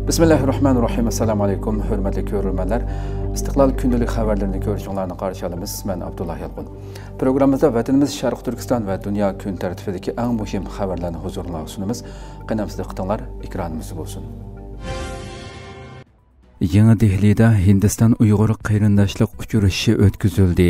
Bismillahirrahmanirrahim. Assalamu alaykum, hurmatli ko'ruvchilar. Istiqlol kundalik xabarlarini ko'rishinglarni qarshi olamiz. Men Abdullah Yalqun. Programmamizda vatanimiz Sharq Turkiston va dunyo kun tartibidagi eng muhim xabarlarni huzuringizga sunamiz. Qanamsiz qitinglar, ekranimiz bo'lsin. Yangi Dehlida Hindiston Uyg'ur qarindoshlik uchrashuvi o'tkazildi.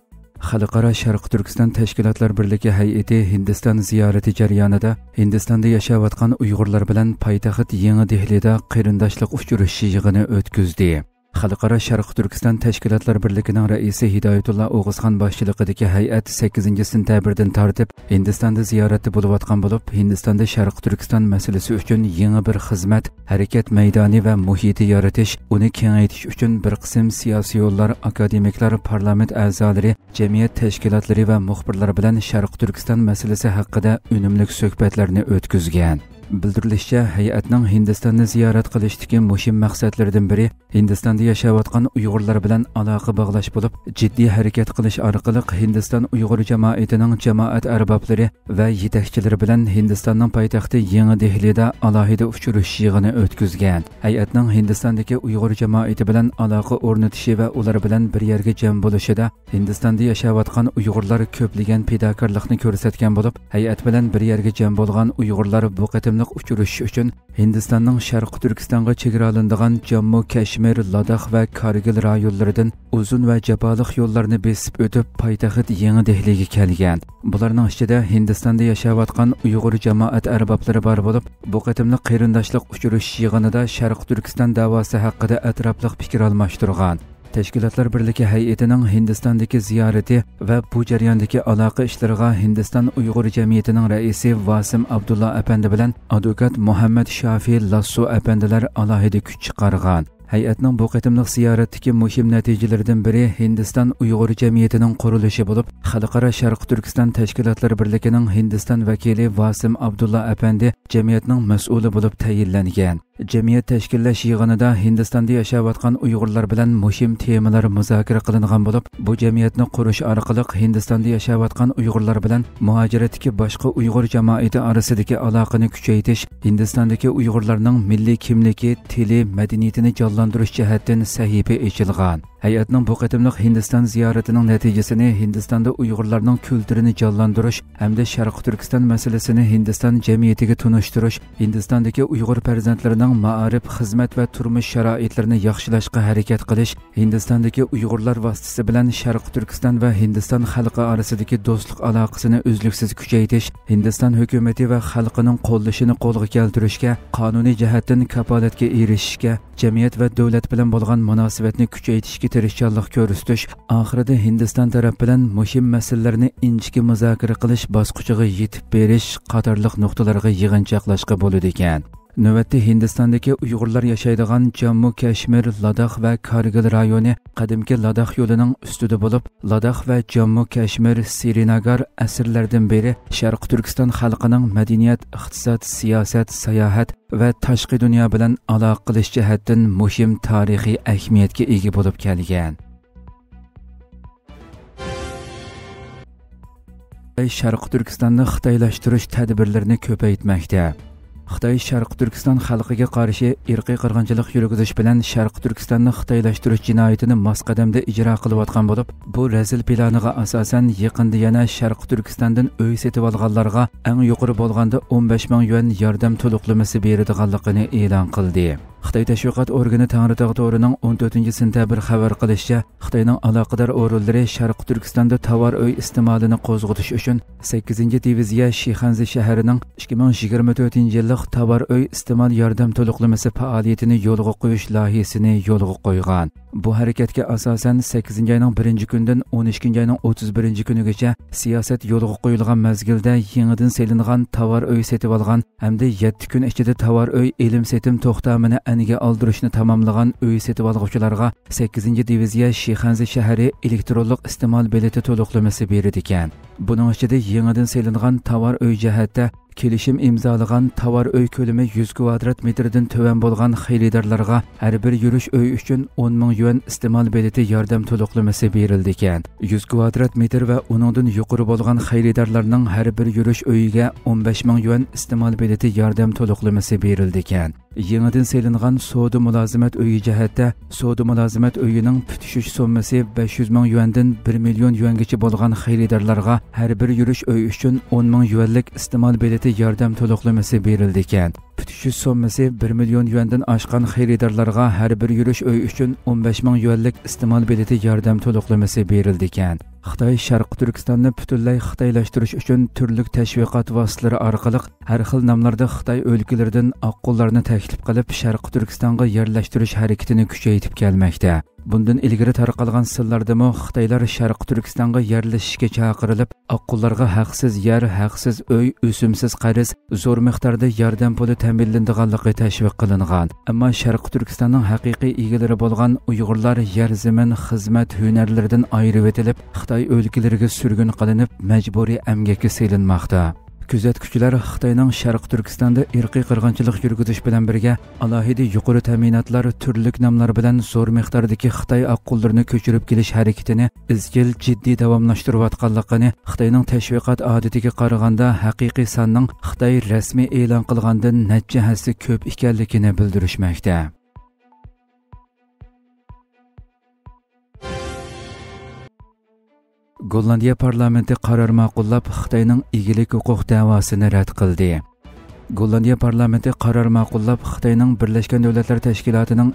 Xalqaro Sharq Turkiston Tashkilotlar Birligi hay'ati Hindiston ziyorati jarayonida Hindistonda yashayotgan Uyg'urlar bilan poytaxt Yangi Dehlida qarindoshlik uchrashuvi yig'ini o'tkazdi. Xalqaro Sharq Turkiston Tashkilotlar Birligining raisi Hidoyatullo O'g'izxon boshchiligidagi hay'at 8-sentabrdan tortib Hindistonda ziyoratda bo'layotgan bo'lib, Hindistonda Sharq Turkiston masalasi uchun yangi bir xizmat, harakat maydoni va muhiti yaratish, uni kengaytirish uchun bir qism siyosiy yo'llar, akademiklar, parlament a'zolari, jamiyat tashkilotlari va muxbirlar bilan Sharq Turkiston masalasi haqida unumli suhbatlarni o'tkazgan. Bildirilishicha, hay'atning Hindistonni ziyorat qilishdagi muhim maqsadlaridan biri Hindistonda yashayotgan Uyg'urlar bilan aloqa bog'lash bo'lib, jiddiy harakat qilish orqali Hindiston Uyg'ur jamoatining jamoat arboblari va yetakchilari bilan Hindistonning poytaxti Yangi Dehlida alohida uchrashuv yig'ini o'tkazgan. Hay'atning Hindistondagi Uyg'ur jamoati bilan aloqa o'rnatishi va ular bilan bir yerga jam bo'lishida Hindistonda yashayotgan Uyg'urlar ko'pligan fidokorlikni ko'rsatgan bo'lib, hay'at bilan bir yerga jam bo'lgan Uyg'urlar bu qatimliq uchrashish uchun Hindistonning Sharq Turkistonga chegaralanadigan Jammu Kashmir, Ladakh va Kargil rayonlaridan uzun va jaboliq yo'llarni besib o'tib poytaxt Yangi Dehliga kelgan. Bularning ichida Hindistonda yashayotgan Uyg'ur jamoat arboblari bor bo'lib, bu qatimliq qarindoshlik uchrashuv yig'inida Sharq Turkiston da'vosi haqida atrofli fikr almashtirgan. Tashkilotlar Birligi hay'atining Hindistondagi ziyorati va bu jarayondagi aloqa ishlariga Hindiston Uyg'ur jamiyatining raisi Vasim Abdulla apandi bilan advokat Muhammad Shafi Lasso apandilar alohida kuch chiqargan. Hay'atning bu qatimliq ziyoratdagi muhim natijalaridan biri Hindiston Uyg'ur jamiyatining qurilishi bo'lib, Xalqaro Sharq Turkiston Tashkilotlar Birligining Hindiston vakili Vasim Abdulla apandi jamiyatning mas'uli bo'lib tayinlangan. Jamiyat tashkillash yig'inida Hindistonda yashayotgan Uyg'urlar bilan muhim temalar muzokara qilingan bo'lib, bu jamiyatni qurish orqali Hindistonda yashayotgan Uyg'urlar bilan muhojiratdagi boshqa Uyg'ur jamoati orasidagi aloqani kuchaytirish, Hindistondagi Uyg'urlarning milliy kimligi, tili, madaniyatini jonlantirish jihatdan sahifa ochilgan. Hay'atning bu qatimliq Hindiston ziyoratining natijasini Hindistonda Uyg'urlarning kulturini jonlantirish hamda Sharq Turkiston masalasini Hindiston jamiyatiga tunishtirish, Hindistondagi Uyg'ur farzandlarining ma'arif, xizmat va turmush sharoitlarini yaxshilashga harakat qilish, Hindistondagi Uyg'urlar vasitasi bilan Sharq Turkiston va Hindiston xalqi orasidagi do'stlik aloqasini uzluksiz kuchaytirish, Hindiston hukumati va xalqining qo'llashini qo'lga keltirishga, qonuniy jihatdan kafolatga erishishga, jamiyat va davlat bilan bo'lgan munosabatni kuchaytirishga tirishchanlik ko'rsatish, oxirida Hindiston taraf bilan muhim masalalarni inchki muzokara qilish bosqichiga yetib berish qatorliq nuqtalarga yig'inchoqlashga bo'ladi ekan. Navbatda Hindistondagi Uyg'urlar yashaydigan Jammu Kashmir, Ladakh va Kargil rayoni qadimgi Ladakh yo'lining ustida bo'lib, Ladakh va Jammu Kashmir, Srinagar asrlardan beri Sharq Turkiston xalqining madaniyat, iqtisod, siyosat, sayohat va tashqi dunyo bilan aloqa qilish jihatdan muhim tarixiy ahamiyatga ega bo'lib kelgan. Sharq Turkistonni xitoylashtirish tadbirlarini ko'paytmoqda. Xitoy Sharq Turkiston xalqiga qarshi irqiy qirg'inchilik yurgizish bilan Sharq Turkistonni xitoylashtirish jinoyatini mosqadamda ijro qilayotgan bo'lib, bu razil planiga asosan yaqinda yana Sharq Turkistondan uy setib olganlarga eng yuqori bo'lganda 15 ming yuan yordam to'liqlamasi beradiganligini e'lon qildi. Xitoy tashviqot organi Tangritog' to'rining 14-sentabr xabar qilishicha, Xitoyning aloqador o'rinlari Sharq Turkistonda tovar uy iste'molini qo'zg'atish uchun 8-diviziya Shixanzi shahrining 2024-yillik tovar uy iste'mol yordam to'liqlamasi faoliyatini yo'lga qo'yish loyihasini yo'lga qo'ygan. Bu harakatga asosan 8-oyning 1-kundan 12-oyning 31-kunigacha siyosat yo'lga qo'yilgan mazgilda yangidan selingan tovar uy setib olgan hamda 7 kun ichida tovar uy elim setim to'xtamini aniga oldirishni tamomlagan uy setib olguvchilarga 8-diviziya Shixanzi shahri elektronlik iste'mol bileti to'liqlamasi beradi ekan. Buning ichida yangidan selingan tovar uy jihatda kelishim imzalagan tovar uy ko'lami 100 kvadrat metrdan töven bo'lgan xaridorlarga har bir yurish uy uchun 10 ming yuan iste'mol bileti yordam to'liqlamasi berildi ekan. 100 kvadrat metr va uningdan yuqori bo'lgan xaridorlarning har bir yurish uyiga 15 ming yuan iste'mol bileti yordam to'liqlamasi berildi ekan. Yangidan selingan savdo mulozimat uyi jihatda savdo mulozimat uyining putishish summasi 500 ming yuandan 1 million yuangacha bo'lgan xaridorlarga har bir yurish uy uchun 10 ming yuanlik iste'mol bileti yordam to'liqlamasi berildi ekan. Putishish summasi 1 million yuandan oshgan xaridorlarga har bir yurish uy uchun 15 ming yuanlik iste'mol bileti yordam to'liqlamasi berildi ekan. Xitoy Sharq Turkistonni butunlay xitoylashtirish uchun turli tashviqot vositalari orqali har xil nomlarda Xitoy o'lkalaridan oqqullarni taklif qilib Sharq Turkistonga yerlashtirish harakatini kuchaytirib kelmoqda. Bundan ilgari tarqalgan sillardami Xitoylar Sharq Turkistonga yerlashishga chaqirilib, oqqullarga haqsiz yer, haqsiz uy, o'simsiz qarz, zo'r miqdorda yordam puli ta'minlanadiganligi tashviq qilingan. Ammo Sharq Turkistonning haqiqiy egalari bo'lgan Uyg'urlar yer, zamin, xizmat hunarlaridan ayirib etilib, Xitoy o'lkalariga surgun qilinib, majburiy emgakka selinmoqda. Kuzatuvchilar Xitoyning Sharq Turkistonda irqiy qirg'inchilik yurgizish bilan birga alohida yuqori ta'minotlar turli nomlar bilan zo'r miqdordagi Xitoy oqqullarini ko'chirib kelish harakatini izchil jiddiy davomlashtirayotganligini Xitoyning tashviqot odatiga qaraganda haqiqiy sonning Xitoy rasmiy e'lon qilgandan necha hassa ko'p ekanligini bildirishmoqda. Gollandiya parlamenti qaror ma'qullab Xitoyning egilik huquq da'vosini rad qildi. Gollandiya parlamenti qaror ma'qullab Xitoyning Birlashgan Davlatlar Tashkilotining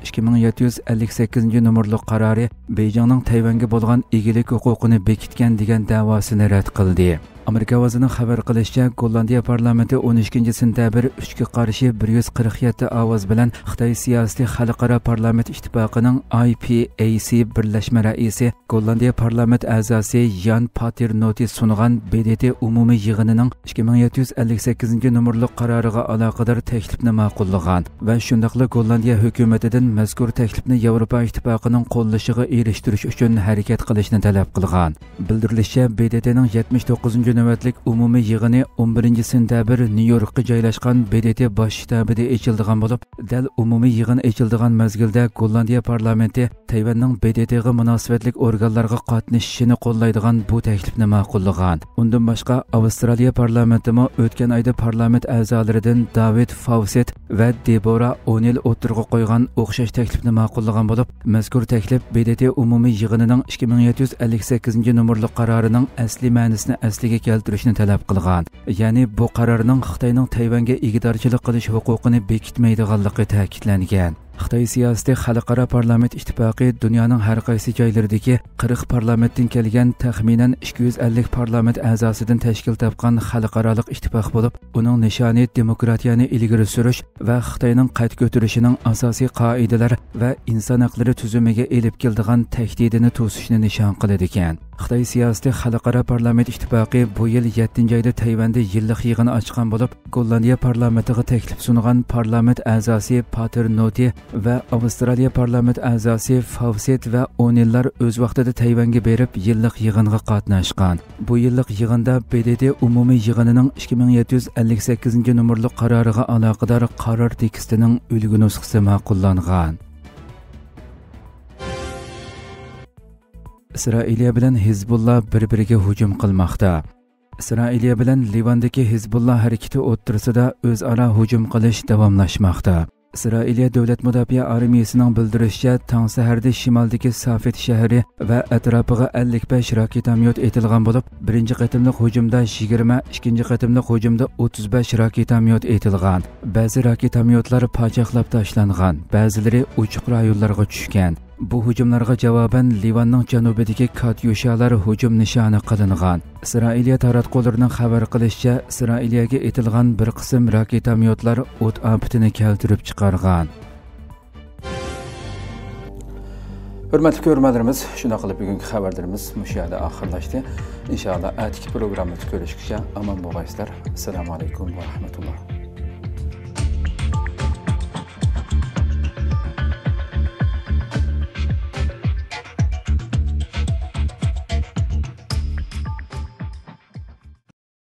2758-nomerli qarori Beijingning Tayvanga bo'lgan egilik huquqini bekitgan degan da'vosini rad qildi. Amerika ovozining xabar qilishicha, Gollandiya parlamenti 12-sentabr 3 ga qarshi 147 ovoz bilan Xitoy siyosiy xalqaro parlament ittifoqining IPAC birlashma raisi Gollandiya parlament a'zosi Jan Paternotte sungan BDT umumiy yig'inining 2758-nomerli qaroriga aloqador taklifni ma'qullagan va shundaqli Gollandiya hukumatidan mazkur taklifni Yevropa ittifoqining qo'llashiga erishtirish uchun harakat qilishni talab qilgan. Bildirilishicha, BDTning 79 navbatlik umumiy yig'ini 11-sentabr Nyu-Yorkga joylashgan BDT bosh shtabida ochildigan bo'lib, dal umumiy yig'in ochildigan mezgilda Gollandiya parlamenti Tayvanning BDTga munosabatlik organlarga qatnashishini qo'llaydigan bu taklifni ma'qullagan. Undan boshqa Avstraliya parlamenti mo o'tgan oyda parlament a'zolaridan David Fawcett va Deborah O'Neill o'tirg'a qo'ygan o'xshash taklifni ma'qullagan bo'lib, mazkur taklif BDT umumiy yig'inining 2758-nomerli qarorining asli ma'nosini asliga keltirishni talab qilgan. Ya'ni bu qarorning Xitoyning Tayvanga egidorchilik qilish huquqini bekitmaydiganligi ta'kidlangan. Xitoy siyosiy xalqaro parlament ittifoqi dunyoning har qaysi joylaridagi 40 parlamentdan kelgan taxminan 250 parlament a'zosidan tashkil topgan xalqaro ittifoq bo'lib, uning nishoni demokratiyani ilgari surish va Xitoyning qad ko'tarishining asosiy qoidalar va inson haqlari tuzumiga elib keladigan tahdidini to'sishni nishon qiladi ekan. Xitoy siyosiy xalqaro parlament ittifoqi bu yil 7-oyda Tayvanda yillik yig'in ochgan bo'lib, Gollandiya parlamentiga taklif sungan parlament a'zosi Paternotte va Avstraliya parlament a'zosi Fawcett va O'Neillar o'z vaqtida Tayvanga berib yillik yig'inga qatnashgan. Bu yillik yig'inda BDT umumiy yig'inining 2758-nomerli qaroriga aloqador qaror tekstining ulgu nusxasi ma'qullangan. Isroiliya bilan Hizbullah bir-biriga hujum qilmoqda. Isroiliya bilan Livandagi Hizbullah harakati o'rtasida o'zaro hujum qilish davomlashmoqda. Isroiliya davlat mudofaa armiyasining bildirishicha, tong saharda shimoldagi Safed shahri va atrofiga 55 raketamyot etilgan bo'lib, birinchi qatimliq hujumda 20, ikkinchi qatimliq hujumda 35 raketamyot etilgan. Ba'zi raketamyotlar pachaqlab tashlangan, ba'zilari uchiq rayonlarga tushgan. Bu hujumlarga javoban Livanning janubidagi Katyushalar hujum nishoni qilingan. Isroiliya taratqullarining xabar qilishicha, Isroiliyaga etilgan bir qism raketamyotlar o't ofatini keltirib chiqargan. Hurmatli ko'ruvchilarimiz, shuna qilib bugungi xabarlarimiz mushu yerda oxirlashdi. Inshaalloh atiki programmada ko'rishguncha omon bo'linglar. Assalomu alaykum va rahmatulloh.